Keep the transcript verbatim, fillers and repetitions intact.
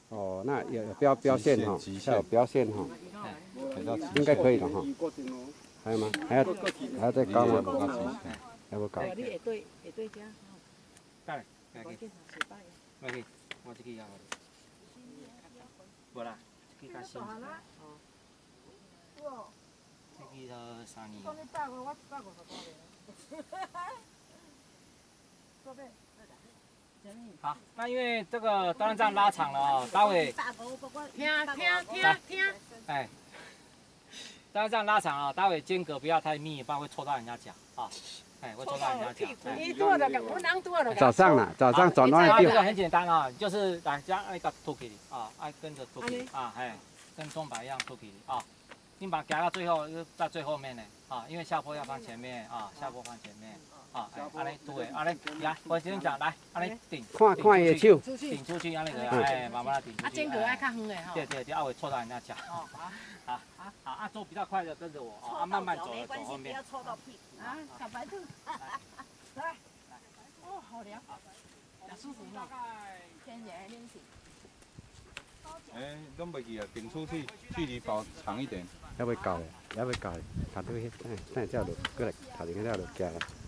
哦，那有有标标线哈，要有标线哈，应该可以了哈。还有吗？还要还要再高吗？要不高？ 你会对会对家。 带，带去。来去，我这个要。无啦，这个较新。这个都三年。好，那因为这个当然这样拉长了哦，待会。 听听听听。 哎。当然这样拉长啊，待会间隔不要太密，不然会戳到人家脚啊。哎，会戳到人家脚。 你做的，我能做的。 早上啦，早上转弯这掉。 个很简单啊，就是来这样那个凸起啊，爱跟着凸起啊，哎，跟钟摆一样凸起啊。你把夹到最后，在最后面呢啊，因为下坡要放前面啊，下坡放前面啊，哎，安尼对，安尼来，我先讲来，安尼顶， 看看伊手， 顶出去，安尼个，哎，慢慢的顶出去。 啊，间隔爱较远的哈。 对对对，啊会戳到人家脚。哦，好，好，好，好，啊走比较快的跟着我，啊慢慢走的走后面。不要戳到屁股。 啊，小白兔。来，来，哦，好凉，好舒服嘛。天热冷气。 哎，拢袂记啊，顶出去，距离保长一点。 要不高嘞，要不高嘞，头拄迄等下等下才落过来，头前个才落加。